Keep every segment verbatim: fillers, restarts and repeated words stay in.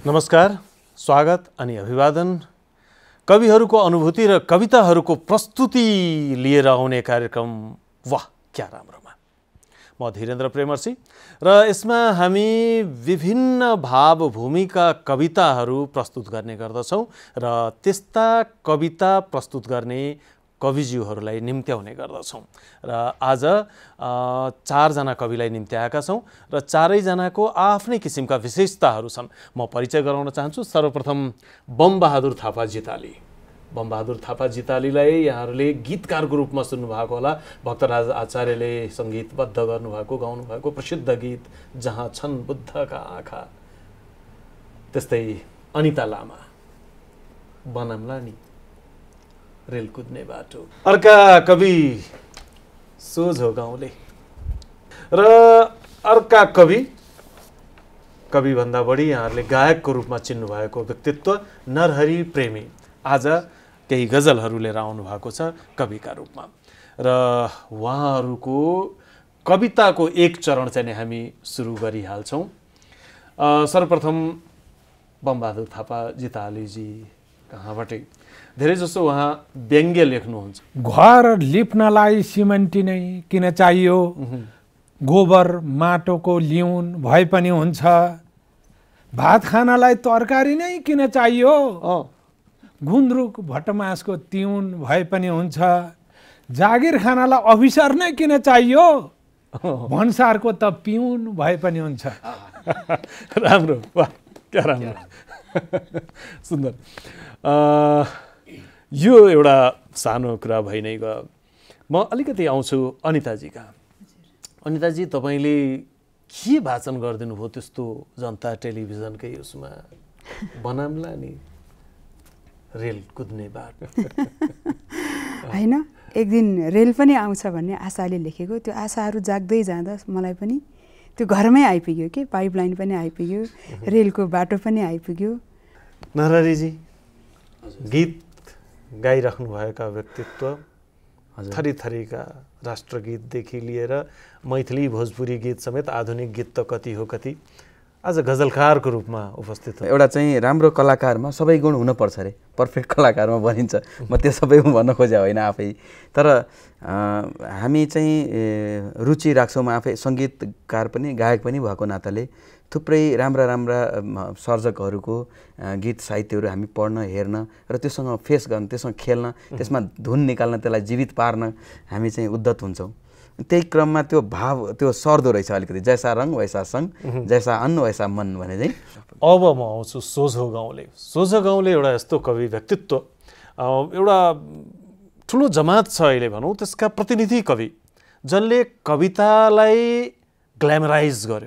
नमस्कार, स्वागत अनि अभिवादन। कविहरूको अनुभूति र कविताहरूको प्रस्तुति लिएर आउने कार्यक्रम वाह क्या राम्रोमा। म धीरेन्द्र प्रेमर्सी र यसमा हामी विभिन्न भाव भूमिका कविताहरू प्रस्तुत गर्ने गर्दछौँ र त्यस्ता कविता प्रस्तुत गर्ने कविज्यूहरूलाई निम्त्याउने गर्दछौँ। र आज चारजना कविलाई निम्त्याएका छौँ र चारैजनाको आफ्नै किसिमका विशेषताहरू छन्। म परिचय गराउन चाहन्छु। सर्वप्रथम बमबहादुर थापा जिताली। बमबहादुर थापा जितालीलाई यहाँहरूले गीतकारको रूपमा सुन्नुभएको होला। भक्तराज आचार्यले सङ्गीतबद्ध गर्नुभएको गाउनुभएको प्रसिद्ध गीत जहाँ छन् बुद्धका आँखा। त्यस्तै अनिता लामा, बनामला नि रेल कुद्ने बाटो। अर्का कवि सोझो गाउँले र अर्का कवि कविभन्दा बढी यहाँहरूले गायकको रूपमा चिन्नुभएको व्यक्तित्व नरहरि प्रेमी आज केही गजलहरू लिएर आउनु भएको छ कविका रूपमा। र उहाँहरूको कविताको एक चरण चाहिँ नै हामी सुरु गरिहाल्छौँ। सर्वप्रथम बमबहादुर थापा जितालीजी कहाँबाटै धेरै जसो उहाँ व्यङ्ग्य लेख्नुहुन्छ। घर लिप्नलाई सिमेन्टी नै किन चाहियो, गोबर माटोको लिउन भए पनि हुन्छ, भात खानलाई तरकारी नै किन चाहियो, गुन्द्रुक भटमासको तिउन भए पनि हुन्छ, जागिर खानलाई अफिसर नै किन चाहियो, भन्सारको त पिउन भए पनि हुन्छ। राम्रो, वाह क्या राम्रो, सुन्दर। यो एउटा सानो कुरा भइ नै गयो। म अलिकति आउँछु अनिताजी कहाँ। अनिताजी, तपाईँले के भाषण गरिदिनु भयो त्यस्तो जनता टेलिभिजनकै उसमा, बनामला नि रेल कुद्ने बाटो। होइन, एक दिन रेल पनि आउँछ भन्ने आशाले लेखेको। त्यो आशाहरू जाग्दै जाँदा मलाई पनि त्यो घरमै आइपुग्यो कि, पाइपलाइन पनि आइपुग्यो, रेलको बाटो पनि आइपुग्यो। नरहरिजी, गीत गाइराख्नुभएका व्यक्तित्व, थरी थरीका राष्ट्रगीतदेखि लिएर मैथिली भोजपुरी गीत समेत, आधुनिक गीत त कति हो कति, आज गजलकारको रूपमा उपस्थित हो। एउटा चाहिँ राम्रो कलाकारमा सबै गुण हुनुपर्छ अरे, पर्फेक्ट कलाकारमा बनिन्छ। म त्यो सबै भन्न खोजे होइन आफै, तर हामी चाहिँ रुचि राख्छौँ। म आफै सङ्गीतकार पनि गायक पनि भएको नाताले थुप्रै राम्रा राम्रा सर्जकहरूको गीत साहित्यहरू हामी पढ्न, हेर्न र त्योसँग फेस गर्न, त्योसँग खेल्न, त्यसमा धुन निकाल्न, त्यसलाई जीवित पार्न हामी चाहिँ उद्धत हुन्छौँ। त्यही क्रममा त्यो भाव त्यो सर्दो रहेछ अलिकति, जैसा रङ वैसा सङ, जैसा अन्न वैसा मन भने चाहिँ। अब म आउँछु सोझो गाउँले। सोझो गाउँले एउटा यस्तो कवि व्यक्तित्व, एउटा ठुलो जमात छ अहिले भनौँ, त्यसका प्रतिनिधि कवि जसले कवितालाई ग्ल्यामराइज गर्यो।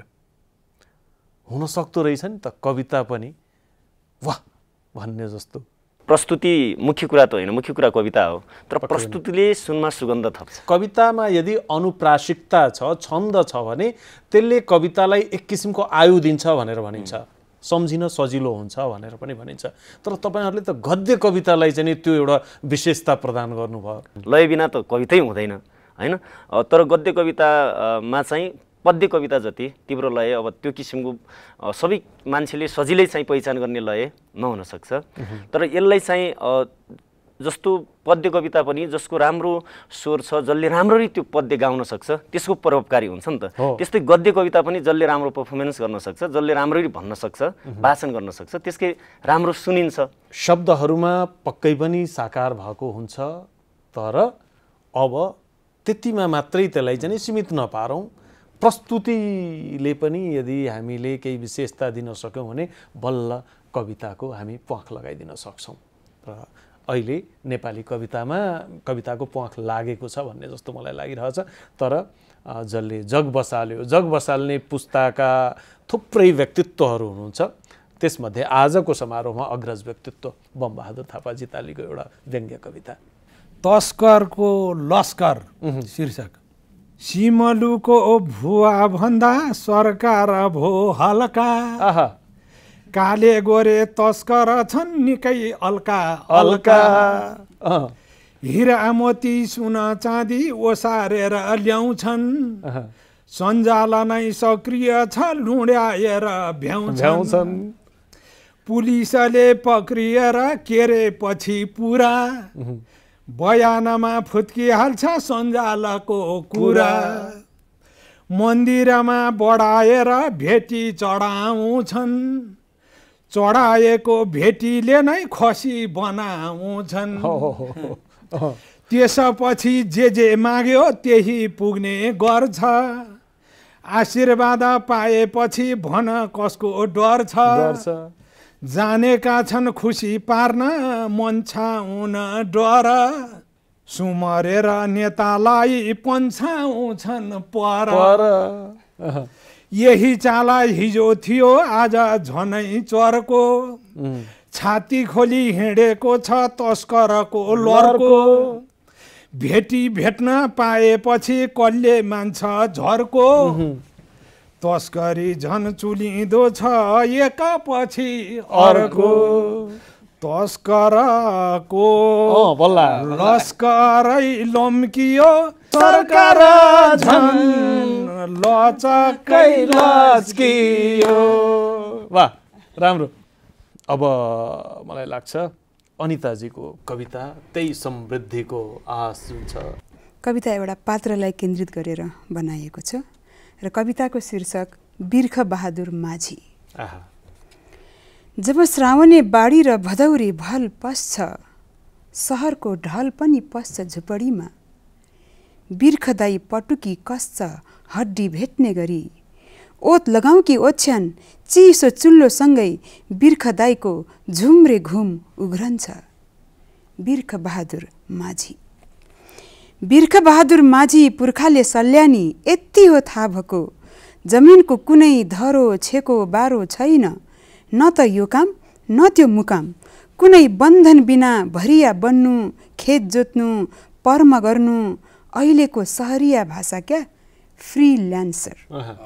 हुन सक्दो रहेछ नि त कविता पनि वाह भन्ने जस्तो। प्रस्तुति मुख्य कुरा त होइन, मुख्य कुरा कविता हो, तर प्रस्तुतिले सुनमा सुगन्ध थप्छ। कवितामा यदि अनुप्रासिकता छ, छन्द छ भने त्यसले कवितालाई एक किसिमको आयु दिन्छ भनेर भनिन्छ, सम्झिन सजिलो हुन्छ भनेर पनि भनिन्छ। तर तपाईँहरूले त गद्य कवितालाई चाहिँ त्यो एउटा विशेषता प्रदान गर्नुभयो। लय बिना त कवितै हुँदैन होइन। तर गद्य कवितामा चाहिँ पद्य कविता जति तीव्र लय, अब त्यो किसिमको सबै मान्छेले सजिलै चाहिँ पहिचान गर्ने लय नहुन सक्छ। तर यसलाई चाहिँ जस्तो पद्य कविता पनि जसको राम्रो स्वर छ, जसले राम्ररी त्यो पद्य गाउन सक्छ, त्यसको प्रभावकारी हुन्छ नि त। त्यस्तै गद्य कविता पनि जसले राम्रो पर्फर्मेन्स गर्न सक्छ, जसले राम्ररी भन्न सक्छ, भाषण गर्न सक्छ, त्यसकै राम्रो सुनिन्छ। शब्दहरूमा पक्कै पनि साकार भएको हुन्छ, तर अब त्यतिमा मात्रै त्यसलाई चाहिँ सीमित नपारौँ। प्रस्तुतिले पनि यदि हामीले केही विशेषता दिन सक्यौँ भने बल्ल कविताको हामी प्वाख लगाइदिन सक्छौँ। र अहिले नेपाली कवितामा कविताको प्वाख लागेको छ भन्ने जस्तो मलाई लागिरहेछ। तर जसले जग बसाल्यो, जग बसाल्ने पुस्ताका थुप्रै व्यक्तित्वहरू हुनुहुन्छ। त्यसमध्ये आजको समारोहमा अग्रज व्यक्तित्व बमबहादुर थापा जितालीको एउटा व्यङ्ग्य कविता, तस्करको लस्कर शीर्षक। सिमलुको भुवा भन्दा सरकार भो हल्का, काले गोरे तस्कर छन् निकै अल्का अल्का, हिरा मोती सुन चाँदी ओसारेर ल्याउँछन्, सञ्जाल नै सक्रिय छ लुड्याएर भ्याउँछन्, पुलिसले पक्रिएर केरेपछि पुरा बयानमा फुत्किहाल्छ सञ्जालको कुरा। मन्दिरमा बढाएर भेटी चढाउँछन्, चढाएको भेटीले नै खसी बनाउँछन्। त्यसपछि जे जे माग्यो त्यही पुग्ने गर्छ, आशीर्वाद पाएपछि भन कसको डर छ। जानेका छन् खुसी पार्न मन्छाउन डर, सुमरेर नेतालाई पन्छाउँछन् पर। यही चाला हिजो थियो आज झनै चर्को, छाती खोली हिँडेको छ तस्करको लर्को। भेटी भेट्न पाएपछि कसले मान्छ झर्को, तस्करी झन चुलिँदो छ एकपछि अर्को। तस्करको लस्करै लम्कियो, सरकार झन लचकै लच्कियो। वाह, राम्रो। अब मलाई लाग्छ अनिताजीको कविता त्यही समृद्धिको आश जुन छ। कविता एउटा पात्रलाई केन्द्रित गरेर बनाइएको छ र कविताको शीर्षक बिर्ख बहादुर माझी। आहा। जब श्रावणे बाढी र भदौरे भल पस्छ, सहरको ढल पनि पस्छ झुपडीमा। बिर्ख दाई पटुकी कस्छ हड्डी भेट्ने गरी, ओत लगाउँ कि ओछ्यान चिसो चुल्लोसँगै बिर्ख दाईको झुम्रे घुम उघ्रन्छ। बिर्ख बहादुर माझी। बिर्ख बहादुर माझी पुर्खाले सल्यानी यति हो थाहा भएको, जमिनको कुनै धरो छेको बारो छैन, न त यो काम न त्यो मुकाम। कुनै बन्धन बिना भरिया बन्नु, खेत जोत्नु, पर्म गर्नु, अहिलेको सहरिया भाषा क्या फ्रील्यान्सर।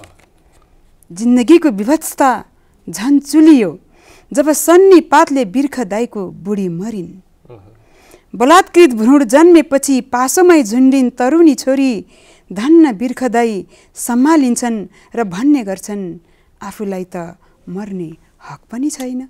जिन्दगीको विभत्सता झन् चुलियो जब सन्नी पातले बिर्ख दाईको बुढी मरिन्। बलात्कृत भ्रूण जन्मेपछि पासोमै झुन्डिन् तरुणी छोरी, धन्न बिर्ख दाई सम्हालिन्छन् र भन्ने गर्छन् आफूलाई त मर्ने हक पनि छैन।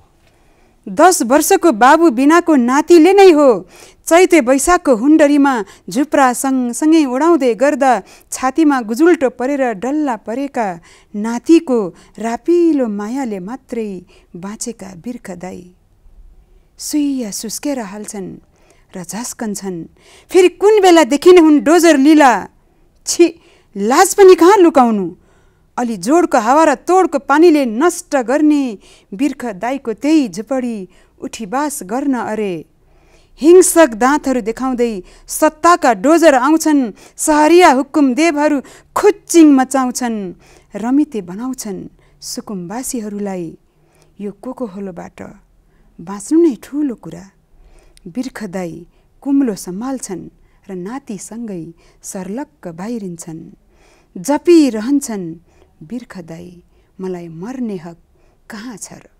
दस वर्षको बाबु बिनाको नातिले नै हो चैते वैशाखको हुन्डरीमा झुप्रा सँगसँगै उडाउँदै गर्दा छातीमा गुजुल्टो परेर डल्ला परेका नातिको रापिलो मायाले मात्रै बाँचेका बिर्ख दाई सुइया सुस्केर हाल्छन् र झस्कन्छन्। फेरि कुन बेला देखिने हुन् डोजर लीला, छि लाज पनि कहाँ लुकाउनु। अलि जोडको हावा र तोडको पानीले नष्ट गर्ने बिर्ख दाईको त्यही झुपडी उठीबास गर्न अरे। हिंसक दाँतहरू देखाउँदै सत्ताका डोजर आउँछन्, सहरिया हुकुम देवहरू खुच्चिङ मचाउँछन्, रमिते बनाउँछन् सुकुम्बासीहरूलाई। यो कोकोहोलोबाट बाँच्नु नै ठुलो कुरा। बिर्ख दाई कुम्लो सम्हाल्छन् र नातिसँगै सर्लक्क बाहिरिन्छन्। जपिरहन्छन् बिर्ख दाई मलाई मर्ने हक कहाँ छ र।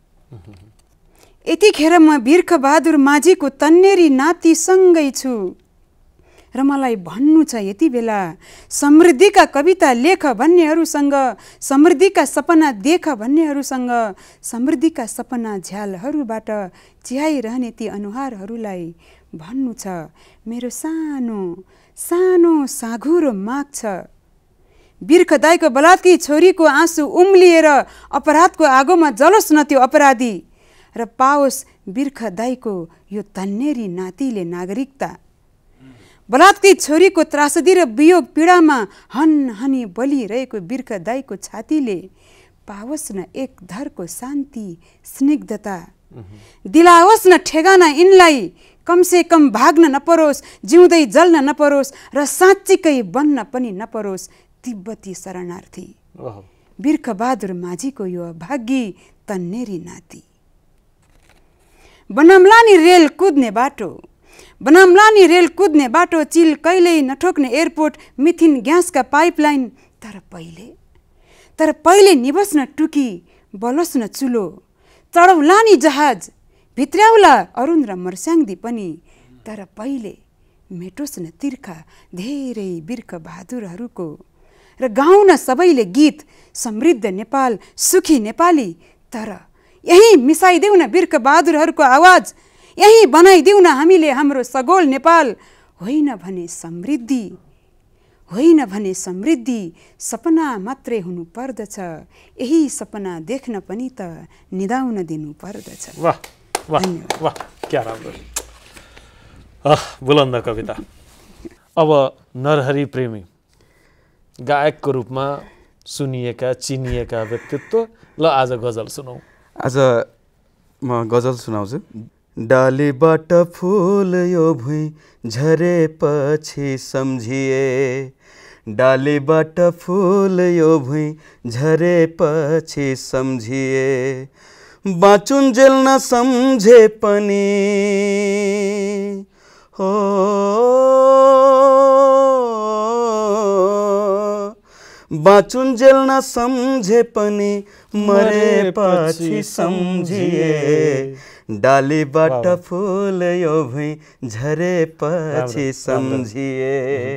यतिखेर म बिर्ख बहादुर माझीको तन्नेरी नातिसँगै छु र मलाई भन्नु छ यति बेला समृद्धिका कविता लेख भन्नेहरूसँग, समृद्धिका सपना देख भन्नेहरूसँग, समृद्धिका सपना झ्यालहरूबाट चिहाइरहने ती अनुहारहरूलाई भन्नु छ मेरो सानो सानो साँघुरो माग छ। बिर्ख दाईको बलात्की छोरीको आँसु उम्लिएर अपराधको आगोमा जलोस् न त्यो अपराधी, र पाओस् बिर्ख दाईको यो तन्नेरी नातिले नागरिकता। बलात्कृत छोरीको त्रासदी र वियोग पीडामा हन हनी बलिरहेको बिर्ख दाईको छातीले पाओस् न एक धरको शान्ति स्निग्धता। दिलाओस् न ठेगाना यिनलाई, कमसे कम भाग्न नपरोस्, जिउँदै जल्न नपरोस् र साँच्चीकै बन्न पनि नपरोस् तिब्बती शरणार्थी। बिर्ख बहादुर माझीको यो अभागी तन्नेरी नाति। बनामलानी रेल कुद्ने बाटो, बनामलानी रेल कुद्ने बाटो, चिल कहिल्यै नठोक्ने एयरपोर्ट, मिथिन ग्यासका पाइपलाइन। तर पहिले तर पहिले निबस्न टुकी, बलोस् न चुलो, चढौला नि जहाज, भित्र्याउला अरुण र मर्स्याङ्दी पनि। तर पहिले मेटोस् न तिर्खा धेरै बिर्ख बहादुरहरूको, र गाउन सबैले गीत समृद्ध नेपाल सुखी नेपाली। तर यही मिसाइदेऊ न बिर्ख बहादुरहरूको आवाज, यही बनाइदेऊ न हामीले हाम्रो सगोल नेपाल। होइन भने समृद्धि, होइन भने समृद्धि सपना मात्रै हुनु पर्दछ, यही सपना देख्न पनि त निदाउन दिनु पर्दछ। वाह वाह वाह, क्या राम्रो बुलन्द कविता। अब नरहरि प्रेमी गायकको रूपमा सुनिएका चिनिएका व्यक्तित्व, ल आज गजल सुनौ। आज म गजल सुनाउँछु। डालीबाट फुल यो भुइँ झरेपछि सम्झिए, डालीबाट फुल यो भुइँ झरेपछि सम्झिए, बाँचुन्जेल नसम्झे पनि हो, बाँचुन्जेल नसम्झे पनि मरेपछि सम्झिए, डालीबाट फुल यो भुइँ झरेपछि सम्झिए,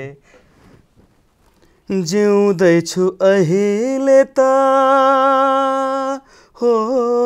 जिउँदैछु अहिले त हो,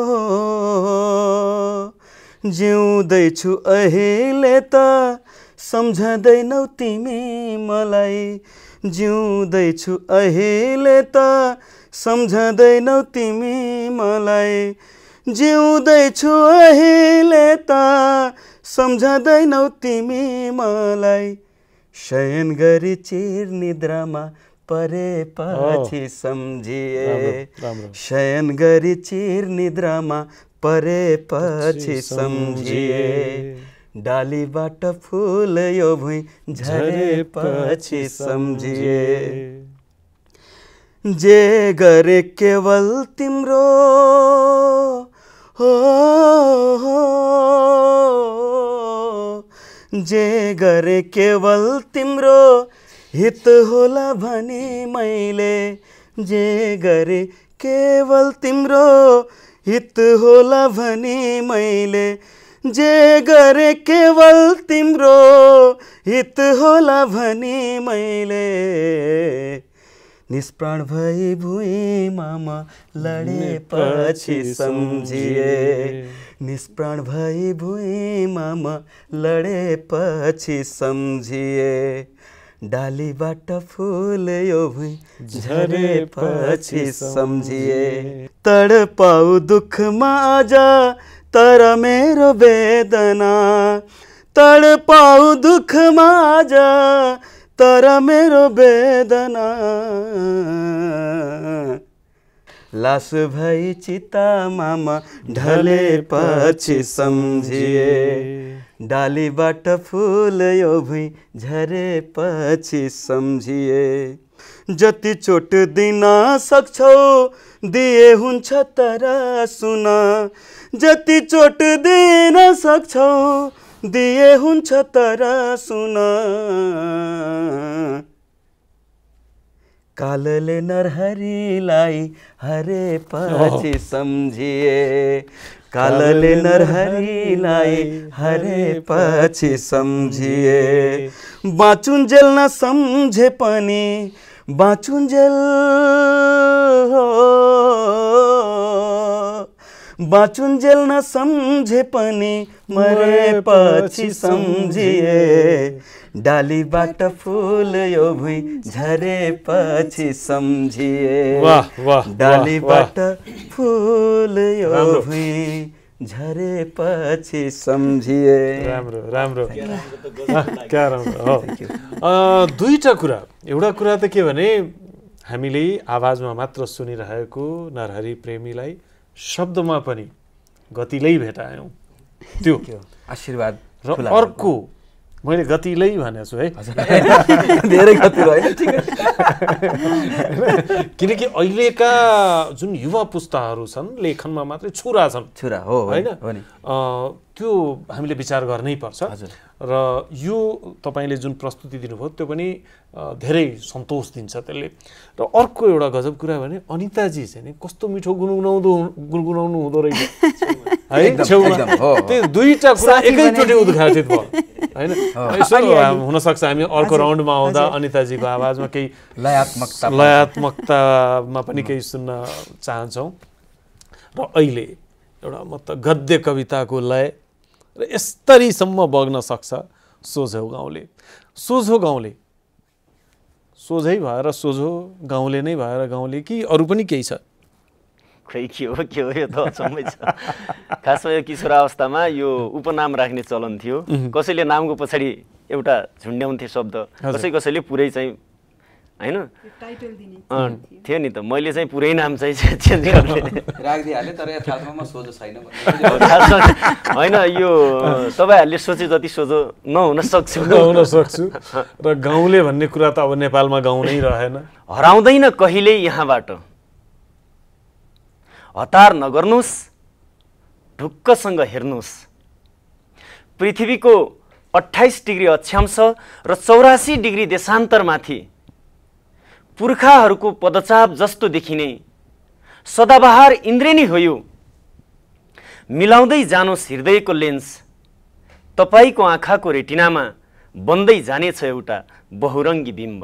जिउँदैछु अहिले त सम्झँदैनौ तिमी मलाई, जिउँदैछु अहिले त सम्झँदैनौ तिमी मलाई, जिउँदैछु अहिले त सम्झँदैनौ तिमी मलाई, शयन गरी चिर निद्रामा परेपछि सम्झिए, शयन गरी चिर निद्रामा परेपछि सम्झिए, डालीबाट फुल यो भुइँ झरेपछि सम्झिए, जे गरे केवल तिम्रो हो, जे गरे केवल तिम्रो हित होला भने मैले, जे गरे केवल तिम्रो हित होला भने मैले, जे गरे केवल तिम्रो हित होला भने मैले, निष्प्राण भई भुइँमा म लडेपछि सम्झिए, निष्प्राण भई भुइँमा म लडेपछि सम्झिए, डालीबाट फुल यो भुइँ झरेपछि सम्झिए, तडपाउ दुःखमा आज तर मेरो वेदना, तडपाउ दुःखमा आज तर मेरो वेदना, लास भई चितामा म ढलेपछि सम्झिए, डालीबाट फुल यो भुइँ झरेपछि सम्झिए, जति चोट दिन सक्छौ दिए हुन्छ तर सुन, जति चोट दिन सक्छौ दिए हुन्छ तर सुन, कालले नरहरिलाई हरेपछि सम्झिए, कालले नरहरिलाई हरेपछि सम्झिए, बाँचुन्जेल नसम्झे पनि बाँचुन्जेल हो, बाँचुन्जेल नसम्झे पनि मरेपछि सम्झिए, डालीबाट फुल यो भुइँ झरेपछि सम्झिए, वाह वाह, डालीबाट फुल यो भुइँ झरेपछि सम्झिए। राम्रो राम्रो, क्या राम्रो हो। दुईटा कुरा, एउटा कुरा त के भने हामीले आवाजमा मात्र सुनिरहेको नरहरि प्रेमीलाई शब्दमा पनि गतिलै भेटायौँ, त्यो आशीर्वाद। र अर्को मैले गतिलै भनेको छु है, धेरै गति होइन, ठिक है। किनकि अहिलेका जुन युवा पुस्ताहरू छन् लेखनमा मात्रै छुरा छन्, छुरा हो होइन, होइन, त्यो हामीले विचार गर्नै पर्छ। र यो तपाईँले जुन प्रस्तुति दिनुभयो त्यो पनि धेरै सन्तोष दिन्छ त्यसले। र अर्को एउटा गजब कुरा भने अनिताजी चाहिँ नि कस्तो मिठो गुनगुनाउँदो गुनगुनाउनु हुँदो रहेछ है छेउमा, त्यो दुईटा कुरा एकैचोटि उद्घाटित भयो होइन। यसो हुनसक्छ हामी अर्को राउन्डमा आउँदा अनिताजीको आवाजमा केही लयात्मकता लयात्मकतामा पनि केही सुन्न चाहन्छौँ। र अहिले एउटा म त गद्य कविताको लय र यस्तरीसम्म बग्न सक्छ सोझो गाउँले। सोझो गाउँले सोझै भएर सोझो गाउँले नै भएर गाउँले कि अरू पनि केही छ? खै के हो के हो यो त अचम्मै छ। खासमा यो किशोरावस्थामा यो उपनाम राख्ने चलन थियो। कसैले नामको पछाडि एउटा झुन्ड्याउँथे शब्द, कसै कसैले पुरै चाहिँ हैन थियो नि त। मैले चाहिँ पुरै नाम चाहिँ चेन्ज गर्ने राखिदिइहालेँ, तर यथार्थमा सोझो छैन होइन। यो तपाईँहरूले सोचे जति सोझो नहुन सक्छु नहुन सक्छु र गाउँले भन्ने कुरा त अब नेपालमा गाउँ नै रहेन। हराउँदैन कहिले यहाँबाट, हतार नगर्नुहोस्, ढुक्कसँग हेर्नुहोस्। पृथ्वीको अट्ठाइस डिग्री अक्षांश र चौरासी डिग्री देशान्तरमाथि पुर्खाहरूको पदचाप जस्तो देखिने सदाबहार इन्द्रेणी हो यो। मिलाउँदै जानुहोस् हृदयको लेन्स, तपाईँको आँखाको रेटिनामा बन्दै जानेछ एउटा बहुरङ्गी बिम्ब।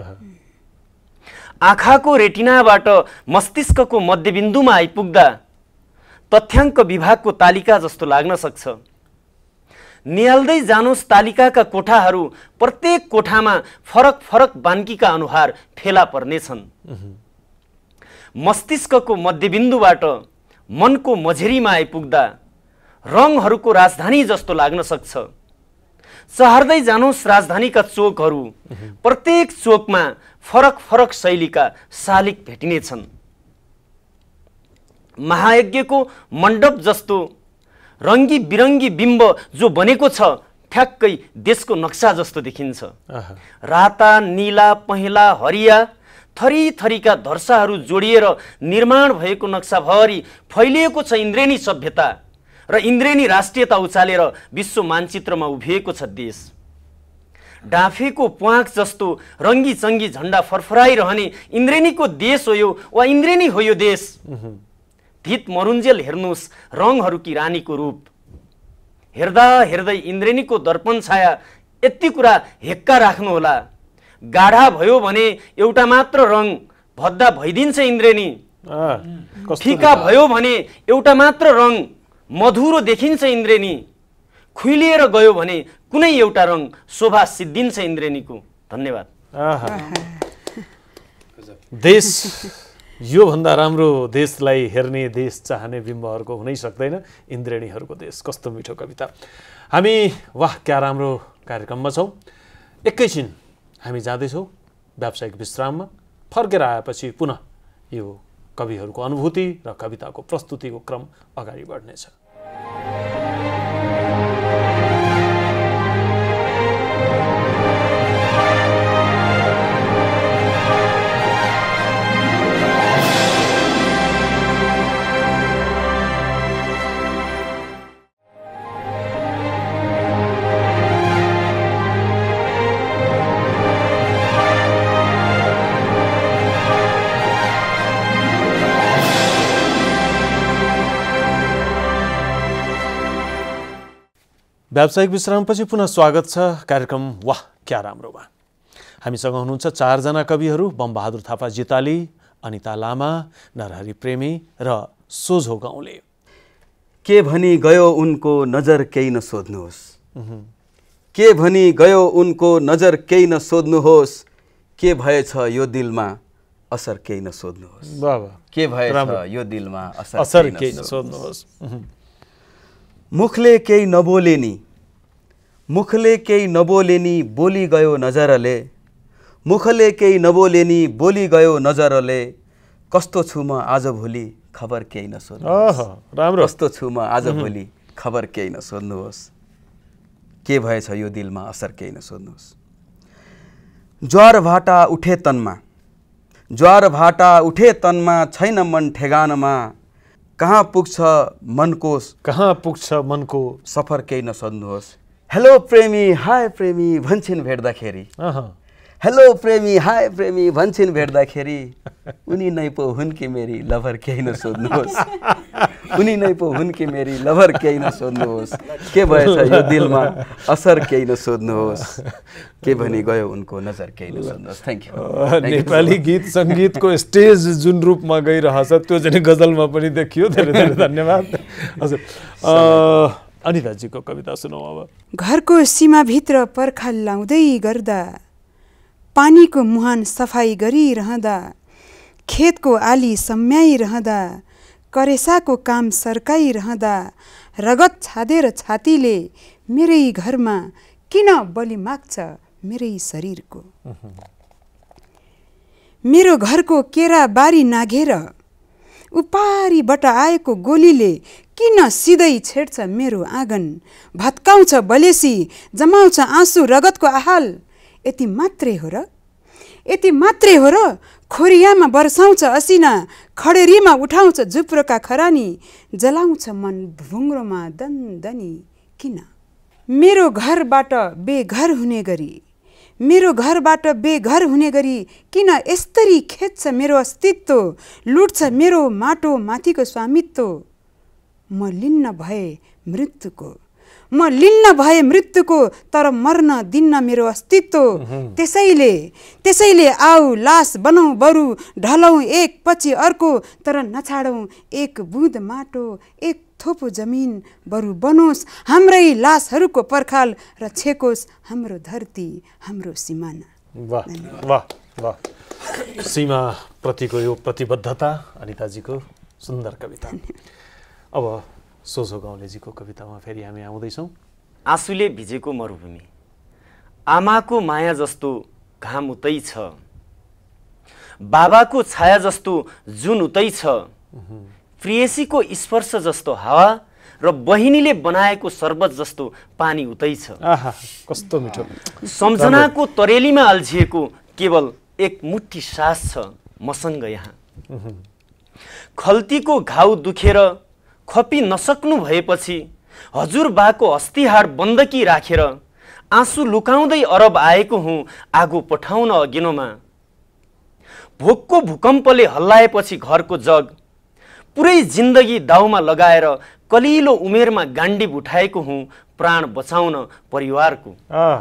आँखाको रेटिनाबाट मस्तिष्कको मध्यबिन्दुमा आइपुग्दा तथ्याङ्क विभागको तालिका जस्तो लाग्न सक्छ। निहाल्दै जानुहोस् तालिकाका कोठाहरू, प्रत्येक कोठामा फरक फरक बान्कीका अनुहार फेला पर्नेछन्। मस्तिष्कको मध्यबिन्दुबाट मनको मझेरीमा आइपुग्दा रङहरूको राजधानी जस्तो लाग्न सक्छ। चहार्दै जानुहोस् राजधानीका चोकहरू, प्रत्येक चोकमा फरक फरक शैलीका शालिक भेटिनेछन्। महायज्ञको मण्डप जस्तो रङ्गी बिरङ्गी बिम्ब जो बनेको छ, ठ्याक्कै देशको नक्सा जस्तो देखिन्छ। राता, नीला, पहेँला, हरिया थरी थरीका धर्साहरू जोडिएर निर्माण भएको नक्साभरि फैलिएको छ इन्द्रेणी सभ्यता र इन्द्रेणी राष्ट्रियता उचालेर विश्व मानचित्रमा उभिएको छ देश। डाँफेको प्वाँख जस्तो रङ्गी चङ्गी झन्डा फरफराइरहने इन्द्रेणीको देश हो यो, वा इन्द्रेणी हो यो देश। धित मरुन्जेल हेर्नुहोस् रङहरूकी रानीको रूप, हेर्दा हेर्दै इन्द्रेणीको दर्पण छाया। यति कुरा हेक्का राख्नुहोला, गाढा भयो भने एउटा मात्र रङ भद्दा भइदिन्छ इन्द्रेणी, फिका भयो भने एउटा मात्र रङ मधुरो देखिन्छ इन्द्रेणी, खुइलिएर गयो भने कुनै एउटा रङ शोभा सिद्धिन्छ इन्द्रेणीको। धन्यवाद। देश योभन्दा राम्रो देशलाई हेर्ने, देश चाहने बिम्बहरूको हुनै सक्दैन। इन्द्रेणीहरूको देश, कस्तो मिठो कविता। हामी वाह क्या राम्रो कार्यक्रममा छौँ। एकैछिन हामी जाँदैछौँ व्यावसायिक विश्राममा। फर्केर आएपछि पुनः यो कविहरूको अनुभूति र कविताको प्रस्तुतिको क्रम अगाडि बढ्नेछ। व्यावसायिक विश्रामपछि पुनः स्वागत छ कार्यक्रम वाह क्या राम्रोमा। हामीसँग हुनुहुन्छ चारजना कविहरू, बमबहादुर थापा जिताली, अनिता लामा, नरहरी प्रेमी र सोझो गाउँले। के भनी गयो उनको नजर केही नसोध्नुहोस्, के भनी गयो उनको नजर केही नसोध्नुहोस्, के भएछ यो दिलमा असर केही नसोध्नुहोस्। बाबा, के भएछ यो दिलमा असर असर केही नसोध्नुहोस्। मुखले केही नबोले नि, मुखले केही नबोले नि बोली गयो नजरले, मुखले केही नबोले नि बोली गयो नजरले, कस्तो छु म आज भोलि खबर केही नसोध्नुहोस्। राम्रो। कस्तो छु म आज भोलि खबर केही नसोध्नुहोस्, के भएछ यो दिलमा असर केही नसोध्नुहोस्। ज्वार भाटा उठे तनमा, ज्वार भाटा उठे तनमा, छैन मन ठेगानमा, कहाँ पुग्छ मनको, कहाँ पुग्छ मनको सफर केही नसोध्नुहोस्। हेलो प्रेमी, हाय प्रेमी भन्छन् भेट्दाखेरि, हेलो प्रेमी हाय प्रेमी भन्छन् भेट्दाखेरि उनी नै पो हुन् कि मेरी लभर केही नसोध्नुहोस् उनी नै पो हुन् कि मेरी लभर केही नसोध्नुहोस् के भएछ यो दिलमा असर केही नसोध्नुहोस् के भनी गयो उनको नजर केही नसोध्नुहोस् थ्याङ्क यू नेपाली गीत सङ्गीतको स्टेज जुन रूपमा गइरहेछ त्यो चाहिँ गजलमा पनि देखियो धेरै धेरै धन्यवाद हजुर अनिताजीको कविता सुनौ अब घरको सीमाभित्र पर्खाल लाउँदै गर्दा पानीको मुहान सफाई गरिरहँदा खेतको आली सम्याइरहँदा करेसाको काम सर्काइरहँदा रगत छादेर छातीले मेरै घरमा किन बलि माग्छ मेरै शरीरको मेरो घरको केरा बारी नाघेर उपारीबाट आएको गोलीले किन सिधै छेड्छ मेरो आँगन भत्काउँछ बलेसी जमाउँछ आँसु रगतको आहाल यति मात्रै हो र यति मात्रै हो र खोरियामा बर्साउँछ असिना खडेरीमा उठाउँछ झुप्रोका खरानी जलाउँछ मन भुङ्रोमा दनदनी किन मेरो घरबाट बेघर हुने गरी मेरो घरबाट बेघर हुने गरी किन यस्तरी खेद्छ मेरो अस्तित्व लुट्छ मेरो माटो माथिको स्वामित्व म लिन्न भए मृत्युको म लिन्न भए मृत्युको तर मर्न दिन्न मेरो अस्तित्व त्यसैले त्यसैले आऊ लास बनाऊ बरु ढलौँ एक पछि अर्को तर नछाडौँ एक बुँद माटो एक थोपो जमिन बरु बनोस् हाम्रै लासहरूको पर्खाल र छेकोस् हाम्रो धरती हाम्रो सिमाना वाह वाह वाह सीमा प्रतिको यो प्रतिबद्धता अनिताजीको सुन्दर कविता अब सोझो गाउँलेजीको कवितामा फेरि हामी आउँदैछौँ आँसुले भिजेको मरुभूमि आमाको माया जस्तो घाम उतै छ बाबाको छाया जस्तो जुन उतै छ प्रेयसीको स्पर्श जस्तो हावा र बहिनीले बनाएको शरबत जस्तो पानी उतै छ आहा कस्तो मिठो सम्झनाको तरेलीमा अल्झिएको केवल एक मुट्ठी सास छ मसँग यहाँ खल्तीको घाउ दुखेर खपी नसक्नु भएपछि हजुरबाको अस्थिहाड बन्दकी राखेर आँसु लुकाउँदै अरब आएको हुँ आगो पठाउन अघिनोमा भोकको भूकम्पले हल्लाएपछि घरको जग पुरै जिन्दगी दाउमा लगाएर कलिलो उमेरमा गाण्डी उठाएको हुँ प्राण बचाउन परिवारको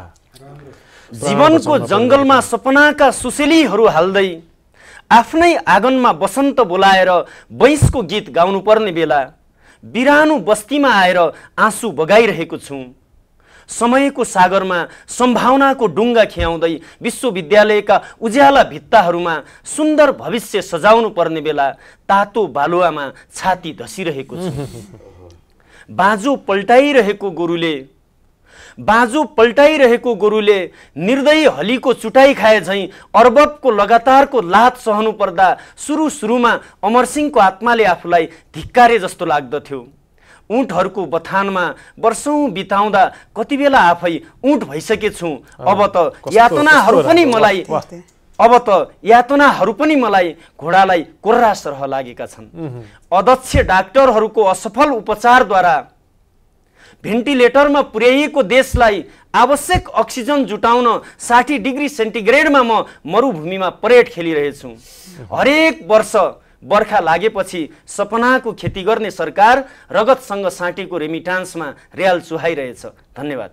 जीवनको जङ्गलमा सपनाका सुसेलीहरू हाल्दै आफ्नै आँगनमा बसन्त बोलाएर बैंसको गीत गाउनु पर्ने बेला बिरानो बस्तीमा आएर आँसु बगाइरहेको छु समयको सागरमा सम्भावनाको डुङ्गा खियाउँदै विश्वविद्यालयका उज्याला भित्ताहरूमा सुन्दर भविष्य सजाउनु पर्ने बेला तातो बालुवामा छाती धसिरहेको छु बाँझो पल्टाइरहेको गोरुले बाँझो पल्टाइरहेको गोरुले निर्दयी हलीको चुटाइ खाए झैँ अर्बबको लगातारको लात सहनु पर्दा सुरु सुरुमा अमरसिंहको आत्माले आफूलाई धिक्कारे जस्तो लाग्दथ्यो ऊँटहरूको बथानमा वर्षौँ बिताउँदा कति बेला आफै ऊँट भइसकेछु अब त यातनाहरू पनि मलाई अब त यातनाहरू पनि मलाई घोडालाई कोर्रा सरह लागेका छन् अध्यक्ष डाक्टरहरूको असफल उपचारद्वारा भेन्टिलेटरमा पुर्याइएको देशलाई आवश्यक अक्सिजन जुटाउन साठी डिग्री सेन्टिग्रेडमा म मरुभूमिमा परेड खेलिरहेछु हरेक वर्ष बर्खा लागेपछि सपनाको खेती गर्ने सरकार रगतसँग साटेको रेमिटान्समा रियाल चुहाइरहेछ धन्यवाद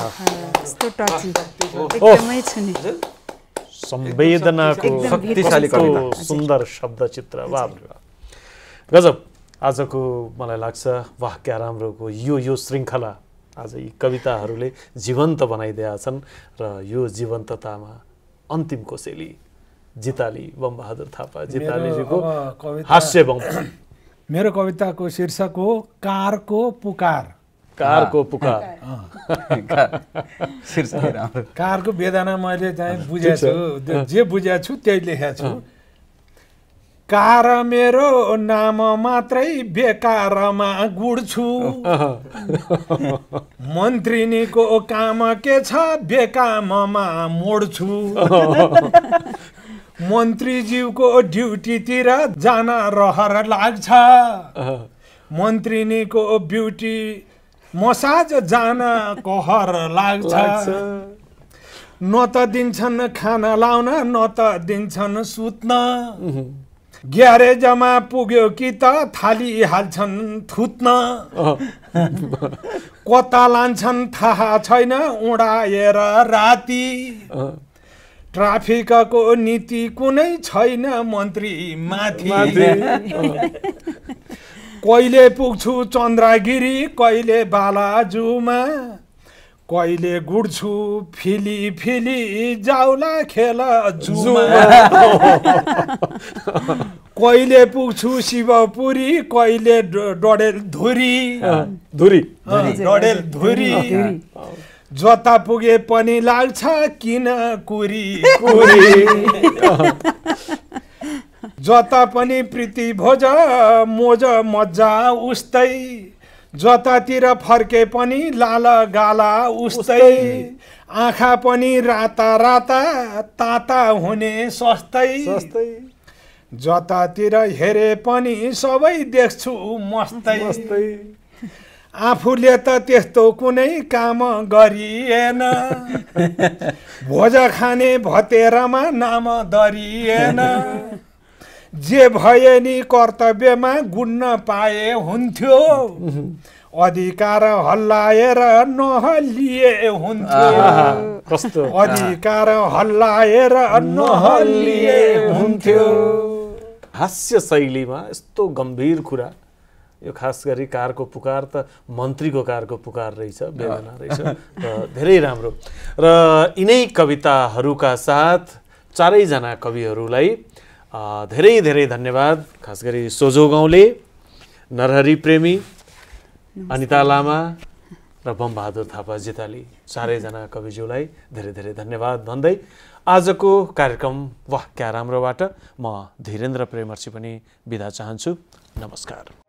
संवेदनाको शक्तिशाली सुन्दर शब्द चित्र वाह गजब आजको मलाई लाग्छ वाह क्या राम्रोको यो यो श्रृङ्खला आज यी कविताहरूले जीवन्त बनाइदिएका छन् र यो जीवन्ततामा अन्तिम कोसेली जिताली बमबहादुर थापा जितालीजीको हास्य बम मेरो कविताको शीर्षक हो कारको पुकार कारको पुकार कारको वेदना मैले चाहिँ बुझेछु जे बुझेको छु त्यही लेखेको छु कार मेरो नाम मात्रै बेकारमा गुड्छु मन्त्रिनीको काम के छ बेकाममा मोड्छु मन्त्रीज्यूको ड्युटीतिर जान रहर लाग्छ मन्त्रिनीको ब्युटी मसाज जान कहर लाग्छ न त दिन्छन् खाना लाउन न त दिन्छन् सुत्न ग्यारेजमा पुग्यो कि त थाली हाल्छन् थुत्न कता लान्छन् थाहा छैन उडाएर राति ट्राफिकको नीति कुनै छैन मन्त्री माथि कहिले पुग्छु चन्द्रगिरी कहिले बालाजुमा कहिले गुड्छु फिली फिली जाउला खेल जुमा कहिले पुग्छु शिवपुरी कहिले डडेल धुरी धुरी डडेल धुरी जता पुगे पनि लाग्छ किन कुरी कुरी जता पनि प्रीति भोज मोज मजा उस्तै जतातिर फर्के पनि लाल गाला उस्तै आँखा पनि राता राता ताता हुने सस्तै सस्तै जतातिर हेरे पनि सबै देख्छु मस्तै मस्तै आफूले त त्यस्तो कुनै काम गरिएन भोज खाने भतेरमा नाम दरिएन जे भए नि कर्तव्यमा गुन्न पाए हुन्थ्यो अधिकार हल्लाएर नहल्लिए हुन्थ्यो अधिकार हल्लाएर नहल्लिए हुन्थ्यो। हास्य शैलीमा यस्तो गम्भीर कुरा यो खास गरी कारको पुकार त मन्त्रीको कारको पुकार रहेछ वेदना रहेछ र धेरै राम्रो र यिनै कविताहरूका साथ चारैजना कविहरूलाई धेरै धेरै धन्यवाद। खास गरी सोझो गाउँले नरहरी प्रेमी अनिता लामा र बमबहादुर थापा जिताली चारैजना कविज्यूलाई धेरै धेरै धन्यवाद भन्दै आजको कार्यक्रम वाह क्या राम्रोबाट म धीरेन्द्र प्रेमर्सी पनि बिदा चाहन्छु। नमस्कार।